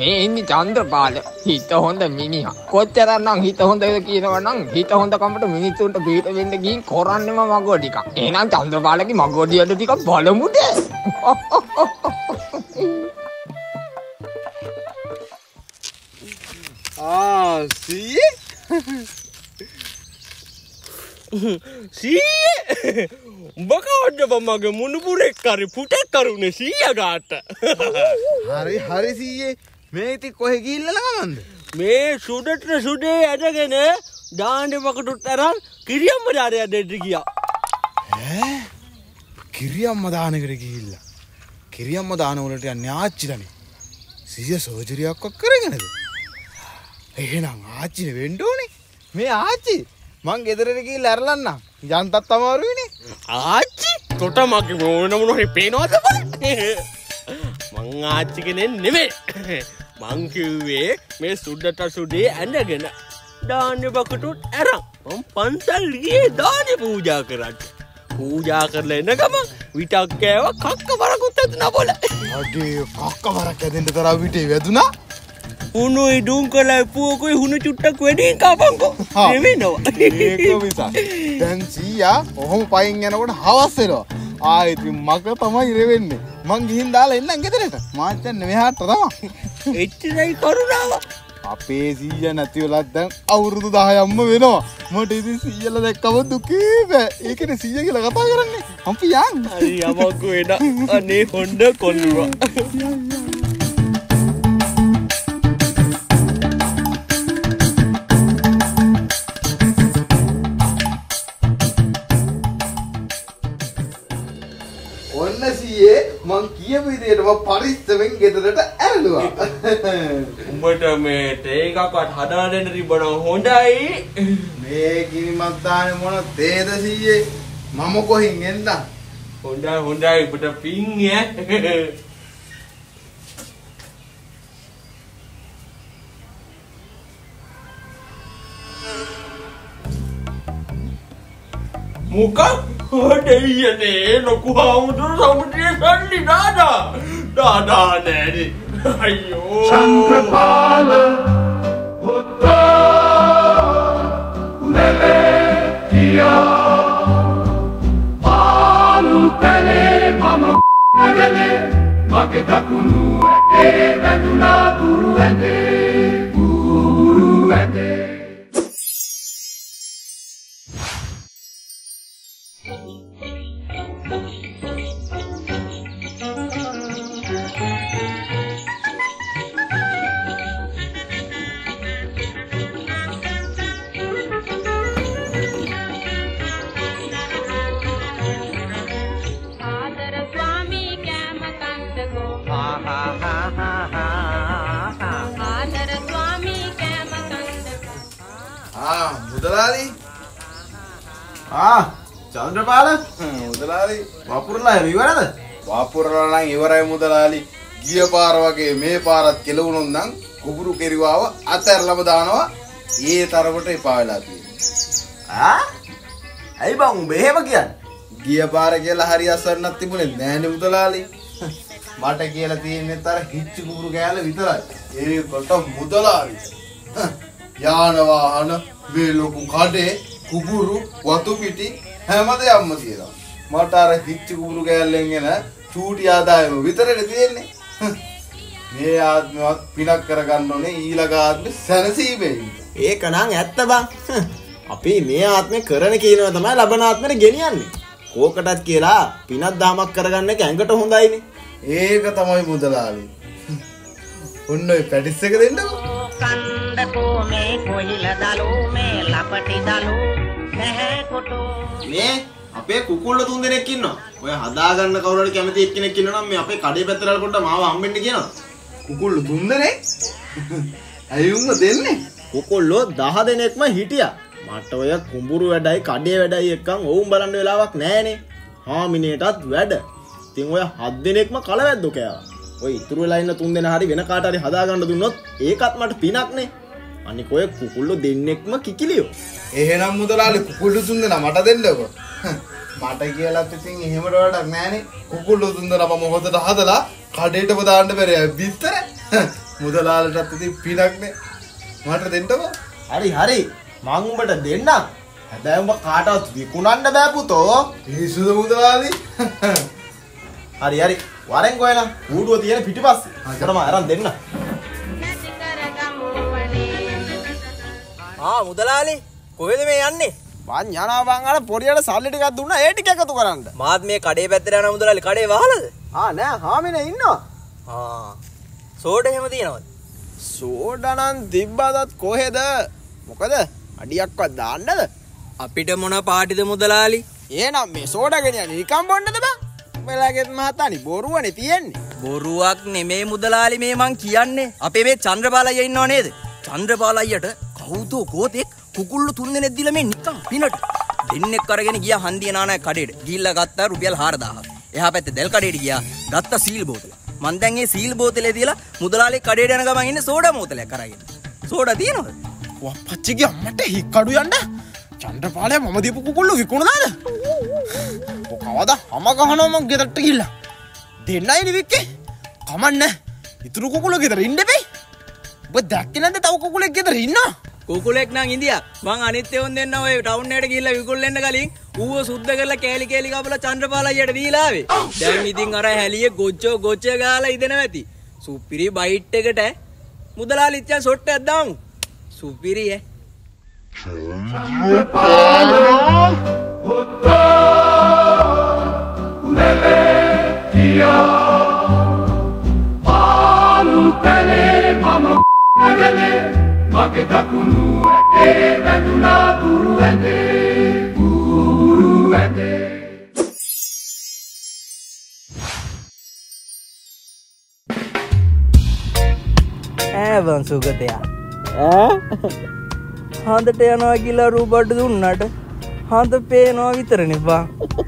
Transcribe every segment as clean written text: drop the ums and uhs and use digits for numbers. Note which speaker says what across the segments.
Speaker 1: මේ ඉන්නේ චන්ද්‍රපාල හිත හොඳ මිනිහා. කොච්චරනම් හිත හොඳද කියනවනම් හිත හොඳ කමට මිනිස්සුන්ට බීට වෙන්න ගිහින් කරන්නේම මගෝ ටිකක්. එහෙනම් චන්ද්‍රපාලගේ මගෝඩියට ටිකක් බලමුද?
Speaker 2: සීයේ සීයේ උඹ කවද්ද මගේ මුණුපුරෙක් කරි පුටෙක් කරුනේ සීයා ගාට.
Speaker 3: හරි සීයේ මේ ඉතින් කොහෙ ගිහිල්ලා ළඟමන්ද?
Speaker 2: මේ සුඩට සුඩේ ඇදගෙන දාන්නේ වකටුත් අරන් කිරියම්ම දාරය දෙන්න ගියා.
Speaker 3: කිරියම්ම දානකට ගිහිල්ලා. කිරියම්ම දාන වලට යන්නේ ආච්චිලානේ. සීයා සර්ජරියක් කරගෙනද? එහෙනම් ආච්චිනේ වෙන්න ඕනේ. මේ ආච්චි මං ගෙදරට ගිහිල්ලා ඇරලන්නම්. යන්තත් අමාරුයිනේ.
Speaker 2: ආච්චි තොට මගේ මොන හරි පේනවද බලන්න. මං ආච්චි කෙනෙක් නෙමෙයි. මං කිව්වේ මේ සුඩට සුඩේ ඇඳගෙන දාන්නේ බකටුත් අරන් මං පන්සල් ගියේ දානේ පූජා කරන්න. පූජා කරලා එන ගමන් විටක් කෑව කක්ක වරකුත් ඇදුනා බොල.
Speaker 3: අඩේ කක්ක වරක් ඇදෙන්න තරම් විටේ වැදුනා.
Speaker 2: උණුයි දුම්කලයි පුවකුයි හුණු චුට්ටක් වැඩියෙන් කාපන්කෝ. නෙවෙනවා.
Speaker 3: ඒක විසක්. දැන් සීයා ඔහොම පයින් යනකොට හවස් වෙනවා. ආයෙත් මග තමයි ඉරෙන්නේ. මං ගිහින් දාලා එන්නම් ගෙදරට. මාත් දැන් මෙහාට තමයි.
Speaker 2: එච්චරයි කරුණාව.
Speaker 3: අපේ සීයා නැති වෙලත් දැන් අවුරුදු 10ක්ම වෙනවා. මට ඉතින් සීයලා දැක්කම දුකේ බෑ. ඒකනේ සීයා කියලා කතා කරන්නේ. අපි යන්.
Speaker 2: හරි යමකෝ එන. අනේ හොඬ කොල්ලුවා.
Speaker 3: මං කියපු විදියට මම පරිස්සමෙන් ගෙදරට ඇරලුවා.
Speaker 2: උඹට මේ තේ එකක්වත් හදා දෙන්න තිබුණා හොඳයි.
Speaker 3: මේ කිරිමත් දාන්නේ මොන තේද සීයේ? මම කොහින් එන්ද?
Speaker 2: හොඳයි උඹට පිං ඈ. මොකක් හොඩෙයනේ ලොකු හාමුදුරු සමුද්‍රයේ සල්ලි දාදා නෑනේ අයියෝ
Speaker 4: චන්ද්‍රපාල පුතා නෙලෙතියා පාලු තලේ මම නගලේ මගේ දකුණු ඇටේ වැදුනා දුරු ඇටේ
Speaker 3: මුදලාලි චන්ද්‍රපාල මුදලාලි වපුරලා ඉවරද? වපුරලා නම් ඉවරයි මුදලාලි. ගිය පාර වගේ මේ පාරත් කෙලවුනොත් නම් කුඹුරු කෙරුවාව අතහැරලම දානවා. ඒ තරමට එපා වෙලා තියෙනවා. ඇයි බං උඹ එහෙම කියන්නේ? ගිය පාර කියලා හරි අසන්නක් තිබුණේ නෑනේ මුදලාලි. මට කියලා තියෙන්නේ තර හිච්ච කුඹුරු කෑල්ල විතරයි. ඒකට මුදලාලි යාන වාහන මේ ලොකු කඩේ කුඹුරු වතු පිටි හැමදේම තියෙනවා. මට අර හිච්ච කුඹුරු කෑල්ලෙන් එන චූටි ආදායම විතරනේ තියෙන්නේ. මේ ආත්මවත් පිනක් කරගන්න ඕනේ ඊළඟ ආත්මෙ සැනසීමෙන්.
Speaker 5: ඒක නම් ඇත්ත බං. අපි මේ ආත්මේ කරන කියනවා තමයි ලබන ආත්මෙට ගෙනියන්නේ. කෝකටත් කියලා පිනක් දාමක් කරගන්න එක ඇඟට හොඳයිනේ.
Speaker 3: ඒක තමයි මුදලාලි. ඔන්න ඔය පැටිස් එක දෙන්නකෝ.
Speaker 6: කණ්ඩකෝ මේ කොහිල දලෝ මේ ලපටි දලෝ නැහැ කොටෝ.
Speaker 5: මේ අපේ කුකුල්ල තුන් දෙනෙක් ඉන්නවා. ඔය හදාගන්න කවුරු හරි කැමති එක්කෙනෙක් ඉන්නවා නම් මේ අපේ කඩේ පැත්තට පොඩ්ඩක් මාව හම්බෙන්න කියනවා.
Speaker 3: කුකුල්ල තුන් දෙනෙක්? ඇයි උඹ දෙන්නේ?
Speaker 5: කුකුල්ලෝ 10 දෙනෙක්ම හිටියා. මට ඔය කුඹුරු වැඩයි කඩේ වැඩයි එක්කන් ඕම් බලන්න වෙලාවක් නැහනේ. හාමිනේටත් වැඩ. ඉතින් ඔය 7 දෙනෙක්ම කලවැද්දෝ කෑවා. ඔය ඉතුරු වෙලා ඉන්න 3 දෙනා හරි වෙන කාට හරි හදාගන්න දුන්නොත් ඒකත් මට පිනක්නේ. අනික ඔය කුකුල්ලෝ දෙන්නෙක්ම කිකිලියෝ.
Speaker 3: එහෙනම් මුදලාලි කුකුල්ලෝ 3 දෙනා මට දෙන්නකෝ. මට කියලාත් ඉතින් එහෙම වැඩක් නැහනේ. කුකුල්ලෝ 3 දෙනා මම හොදට හදලා කඩේටම දාන්න බැරේ බිත්තර. මුදලාලටත් ඉතින් පිනක්නේ. මට දෙන්නකෝ.
Speaker 5: හරි හරි. මං උඹට දෙන්නම්. හැබැයි උඹ කාටවත් විකුණන්න බෑ පුතෝ.
Speaker 3: පිස්සුද මුදලාලි?
Speaker 5: හරි හරි. වරෙන් ගොයනම් ඌඩුව තියෙන පිටිපස්සේ. අරම අරන් දෙන්න.
Speaker 7: මුදලාලි කොහෙද මේ යන්නේ?
Speaker 5: මං යනවා බං අර පොරියට සල්ලි ටිකක් දුන්නා ඒ ටික එකතු කරන්න.
Speaker 7: මාත් මේ කඩේ පැත්තට යනවා මුදලාලි. කඩේ වහලද?
Speaker 5: නෑ හාමිනේ ඉන්නවා.
Speaker 7: සෝඩ එහෙම තියෙනවද?
Speaker 5: සෝඩා නම් තිබ්බදත් කොහෙද? මොකද අඩියක්වත් දාන්නද?
Speaker 7: අපිට මොන පාටිද මුදලාලි?
Speaker 5: එහෙනම් මේ සෝඩා ගෙනියන්නේ නිකන් බොන්නද බං? මෙලාගෙත් මහතානි බොරුවනේ තියෙන්නේ.
Speaker 7: බොරුවක් නෙමේ මුදලාලි මේ මං කියන්නේ. අපේ මේ චන්ද්‍රපාල අයියා ඉන්නව නේද? චන්ද්‍රපාල අයියට කවුදෝ ගෝතෙක් කුකුල්ලු 3 දෙනෙක් දීලා මේ නිකන් පිනට දෙන්නෙක් අරගෙන ගියා හන්දිය නානාය කඩේට. ගිහිල්ලා ගත්තා රුපියල් 4000ක්. එහා පැත්තේ දැල් කඩේට ගියා. ගත්තා සීල් බෝතල. මං දැන් මේ සීල් බෝතලේ තියලා මුදලාලි කඩේට යන ගමන් ඉන්නේ සෝඩා බෝතලයක් අරගෙන. සෝඩා තියෙනවද?
Speaker 5: වප්පච්චිගේ අම්මට හික්කඩු යන්න. චන්ද්‍රපාලයා මම දීපු කුකුල්ලු විකුණනවාද? කවදා අම ගහනවා මං ගෙදරට ගිහිල්ලා. දෙන්නයි නිවික්කේ. කමන්න. ඉතුරු කුකුල්ලෝ ගෙදර ඉන්න බෑ. ඔබ දැක්කේ නැද්ද තව කුකුලෙක් ගෙදර ඉන්නවා?
Speaker 7: කුකුලෙක් නම් ඉඳියා. මං අනිත් ඒවන් දෙන්න ඔය ටවුන් එකට ගිහිල්ලා විකුල්ලෙන්න කලින් ඌව සුද්ධ කරලා කෑලි කෑලි කපලා චන්ද්‍රපාල අයියට දීලා ආවේ. දැන් ඉතින් අර හැලියේ ගොච්ච ගාලා ඉදෙනවා ඇති. සුපිරි බයිට් එකට මුදලාලි ඉච්චන් සොට්ටයක් දාමු. සුපිරි ඈ.
Speaker 4: Mage dakunu ete vanduna guru ete
Speaker 7: වන් සුගතයා හඳට යනවා කියලා රූබඩ් දුන්නට හඳ පේනවා විතරනේ බා.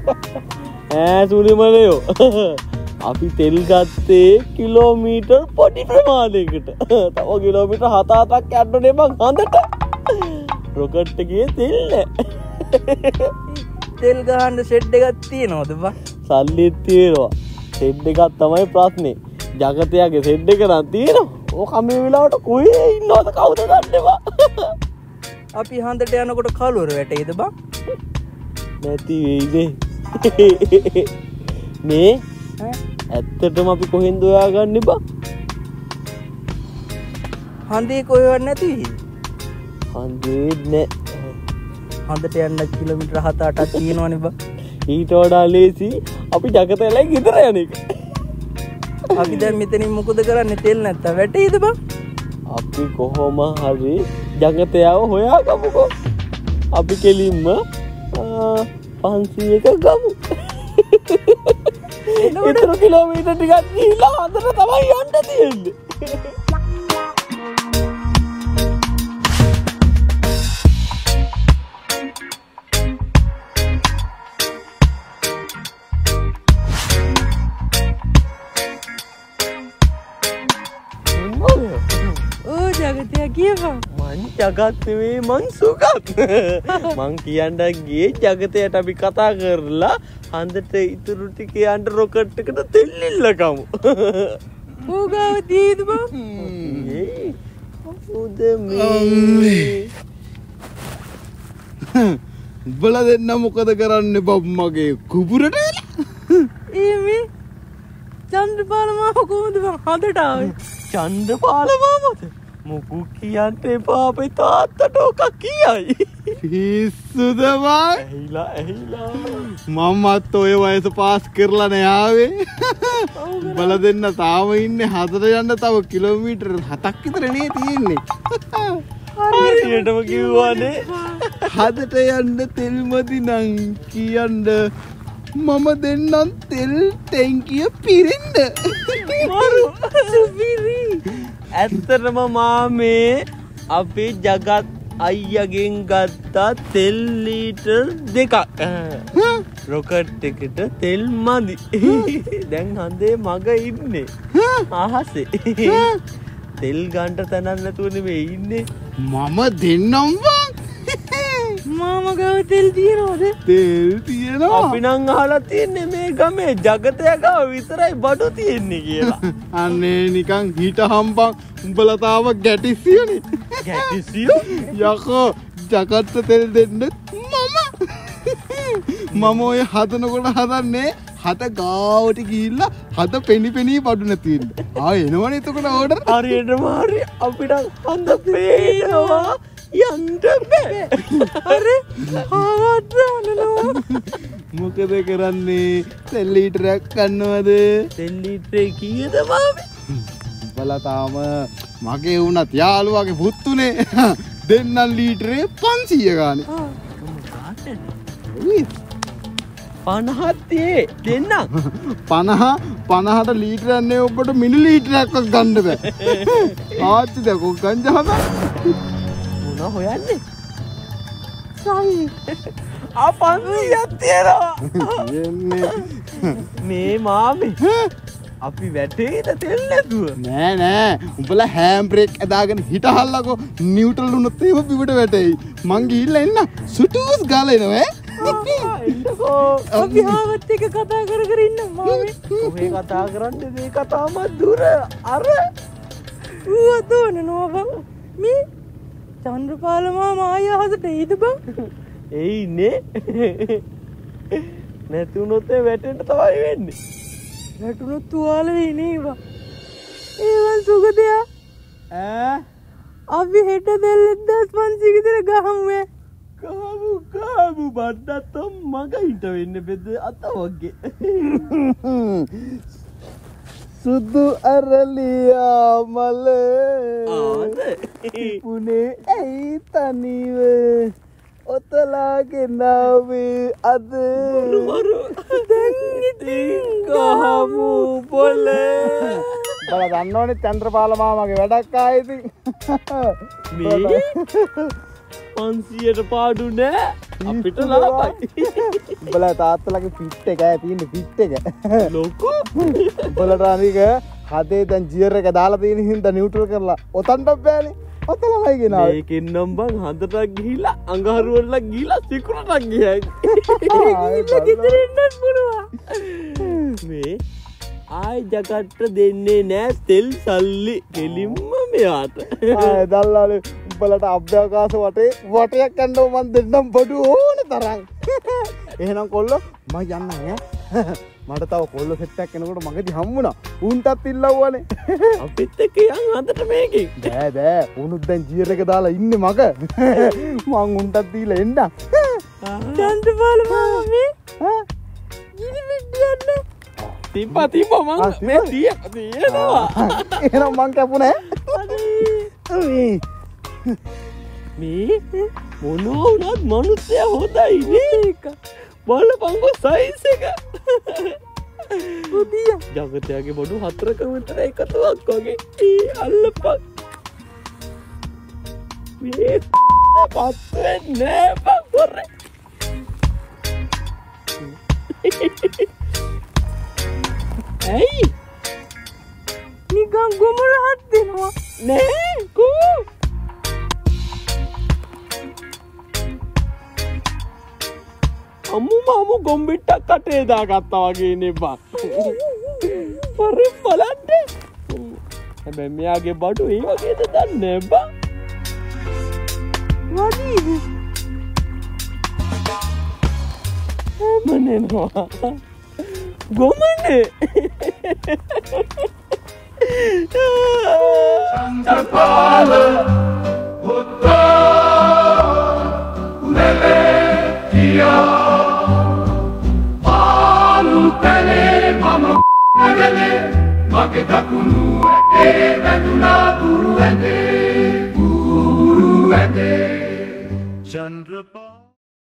Speaker 2: සුලිමලයෝ අපි තෙල් ගත්තේ කිලෝමීටර් පොඩි ප්‍රමාණයකට. තව කිලෝමීටර් 7-8ක් යන්නනේ බං හඳට. රොකට් එකේ තෙල් නැහැ.
Speaker 7: තෙල් ගහන්න ෂෙඩ් එකක් තියනවද බං?
Speaker 2: සල්ලිත් තියෙනවා. ෂෙඩ් එකක් තමයි ප්‍රශ්නේ. ජගතයාගේ ෂෙඩ් එක නම් තියෙනවා. ඕක මේ වෙලාවට කොහේ ඉන්නවද කවුද දන්නේ බං?
Speaker 7: අපි හඳට යනකොට කලුවර වැටේද බං?
Speaker 2: නැති වෙයිනේ. මේ ඇත්තටම අපි කොහෙන්ද හොයාගන්නේ බං?
Speaker 7: හඳේ කොහෙවත් නැති.
Speaker 2: හඳේ නෑ.
Speaker 7: හඳට යන්න කිලෝමීටර් 7-8ක් තියෙනවනේ බං.
Speaker 2: ඊට වඩා ලේසි අපි ජගතයලයි ගෙදර යන එක.
Speaker 7: අපි දැන් මෙතනින් මොකද කරන්නේ? තෙල් නැත්තම් වැටේද බං?
Speaker 2: අපි කොහොම හරි ජගතයාව හොයාගමුකෝ. අපි කෙලින්ම 500ක ගමු. එතන කිලෝමීටර් ටිකක් ගිහිල්ලා හඳට තමයි යන්න තියෙන්නේ.
Speaker 7: ජගතයා කියපන්.
Speaker 2: මං ජගත් නෙවෙයි මං සුගත්. මං කියන්න ගියේ ජගතයට අපි කතා කරලා හන්දට ඉතුරු ටික යන්න රොකට් එකට තෙල් ඉල්ලගමු.
Speaker 7: ඌගාව දීද බං?
Speaker 2: උද මේ
Speaker 3: උඹලා දෙන්න මොකද කරන්නේ බබ් මගේ කුඹුරට එලා?
Speaker 7: මේ චන්ද්‍රපාල මාව කොහොමද බං හඳට ආවේ?
Speaker 2: චන්ද්‍රපාල මාමද? මොකු කියන්න එපා අපේ තාත්තට ඔක කියයි.
Speaker 3: පිස්සුද බං?
Speaker 2: ඇහිලා
Speaker 3: මමත් ඔය වයස පාස් කරලා නෑ ආවේ. උඹලා දෙන්න තාම ඉන්නේ හතට යන්න තව කිලෝමීටර් 7ක් විතර නේ තියෙන්නේ.
Speaker 2: හරියටම කිව්වනේ.
Speaker 3: හදට යන්න තෙල් මදි නම් කියන්න මම දෙන්නම් තෙල් ටැංකිය පිරෙන්න.
Speaker 2: මරු සුපිරි. ඇත්තටම මාමේ අපේ ජගත් අයියගෙන් ගත්තා තෙල් ලීටර් 2ක්. රොකට් එකට තෙල් මදි. දැන් හඳේ මග ඉන්නේ. අහසේ. තෙල් ගන්න තැනක් නැතුව නෙමෙයි ඉන්නේ.
Speaker 3: මම දෙන්නම් බං.
Speaker 8: මාම ගාව තෙල් තියනවද?
Speaker 5: තෙල් තියෙනවා.
Speaker 2: අපි නම් අහලා තියන්නේ මේ ගමේ ජගතයා ගාව විතරයි බඩු තියෙන්නේ කියලා.
Speaker 5: අනේ නිකන් හිට හම්බන් උඹලා තාම ගැටිසියනේ.
Speaker 2: ගැටිසියෝ?
Speaker 5: යකෝ ජගත්ත තෙල් දෙන්න මම ඔය හදනකොට හදන්නේ හත ගාවට ගිහිල්ලා හත පෙනි බඩු නැති වෙන්න. එනවනේ එතකොට ඕඩර්.
Speaker 2: හරියටම හරි අපිට හඳ පේනවා යන්න බෑ.
Speaker 8: අර ආවද්දනනවා.
Speaker 5: මොකද කරන්නේ? තෙල් ලීටරයක් ගන්නවද?
Speaker 2: තෙල් ලීටරේ කීයද මාමේ?
Speaker 5: උඹලා තාම මගේ වුණත් යාළුවාගේ පුතුනේ. දෙන්නම් ලීටරේ 500 ගානේ.
Speaker 2: 50 දෙන්නම්
Speaker 5: 50ට ලීටරයක් නේ ඔබට මිලි ලීටරයක්වත් ගන්න බෑ. ආච්චි දැකෝ ගංජාම
Speaker 2: මොන හොයන්නේ? සල්ලි. 500ක් තියනවා. මේ මාමේ අපි වැටේද තෙල් නැතුව?
Speaker 5: නෑ උඹලා හෑම් බ්‍රේක් ඇදාගෙන හිටහල්ලකෝ නියුට්‍රල් වුණොත් ඒව පිට වැටෙයි. මං ගිහිල්ලා එන්න සුටුස් ගාලා එනවා
Speaker 8: අපි ආවත් එක කතා කර ඉන්න මාමේ.
Speaker 2: කොහේ කතා කරන්නේ මේ කතාවම දුර අර
Speaker 8: ඌ අතෝනනවා බං. මේ චන්ද්‍රපාල මාමා ආය අහසට එයිද බං?
Speaker 2: එයිනේ. නැතුනොත් වැටෙන්න තමයි වෙන්නේ.
Speaker 8: වැටුණොත් තුවාල වෙන්නේ ඒවා. ඒවන් සුගතයා. අපි හෙට දෙල්ලෙත් 1500 විතර ගහමු.
Speaker 2: කාමු බඩත් මග හිට වෙන්න බෙද අත වගේ.
Speaker 5: සුදු අරලියා මල පුනේ ඇයි තනිව ඔතලාගේ නාවේ අද
Speaker 2: දැන් ඉතින් ගහමු පොල.
Speaker 5: බල දන්නවනේ චන්ද්‍රපාල මාමගේ වැඩක් ආයේ ඉතින්.
Speaker 2: මේ 500ට පාඩු නෑ අපිට ලාභයි.
Speaker 5: උඹලා තාත්තලාගේ පිට් එක තියෙන්නේ පිට් එක.
Speaker 2: ලොකු.
Speaker 5: උඹලට අනික හදේ දැන් ජියර් එක දාලා තියෙන හින්දා නියුට්‍රල් කරලා ඔතන්ට බෑනේ. ඔතනමයි ගෙනාවේ.
Speaker 2: මේකෙන් නම් බං හදටක් ගිහිලා අඟහරු වල ගිහිලා සිකුරටක් ගියයි.
Speaker 8: ගිහිල්ලා ගෙදර එන්නත් පුළුවන්.
Speaker 2: මේ ආයි ජගට්ට දෙන්නේ නෑ තෙල් සල්ලි කෙලින්ම මෙයාට.
Speaker 5: දල්ලාලේ උඹලට අභ්‍යවකාශ වටයක් කන්නව මන් දෙන්නම් බඩු ඕන තරම්. එහෙනම් කොල්ලෝ මම යන්නම් ඈ. මට තව කොල්ල සෙට් එකක් එනකොට මගදී හම්බුණා. උන්ටත් ඉල්ලවුවානේ.
Speaker 2: අපිත් එක්ක යන් හදට මේකෙන්.
Speaker 5: බෑ උනුත් දැන් ජීර් එක දාලා ඉන්නේ මග. මං උන්ටත් දීලා එන්න.
Speaker 8: චන්ද්‍රපාල මාමා මේ ගිනි මිට්ටියන්නේ
Speaker 2: තිබ්බා මං මේ තියෙනවා.
Speaker 5: එහෙනම් මං කැපුණා.
Speaker 2: මේ මොනවා වුණත් මනුස්සයා හොඳයි නේක. බලපංගෝ සයිස් එක.
Speaker 8: පුදිය
Speaker 2: ජගතයාගේ බඩු 4ක විතර එකතුවක් වගේ. අල්ලපන්. මේ පස් වෙන්නේ නෑ බං. ඇයි?
Speaker 8: නිකන් ගොමලහත් දෙනවා.
Speaker 2: නෑ කෝ. අම්මු ගොම්බිට්ටක් කටේ දාගත්තා වගේ නේ බං. පරි බලන්න. හැබැයි මෙයාගේ බඩු ඒ වගේද දන්නේ බං.
Speaker 8: වදීද?
Speaker 2: මනේනවා. ගොමනේ.
Speaker 4: Chandripala Bhutta Ulele Tia Palu Pele Mama Nagale Mage Dakunu Ete Vanduna Guru Ete Chandripala